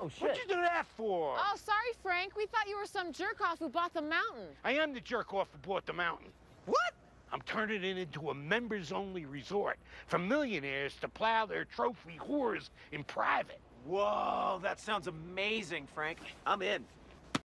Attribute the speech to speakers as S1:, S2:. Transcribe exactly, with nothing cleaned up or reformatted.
S1: Oh, shit.
S2: What'd you do that for?
S3: Oh, sorry, Frank. We thought you were some jerk-off who bought the mountain.
S2: I am the jerk-off who bought the mountain.
S1: What?
S2: I'm turning it into a members-only resort for millionaires to plow their trophy whores in private.
S1: Whoa, that sounds amazing, Frank. I'm in.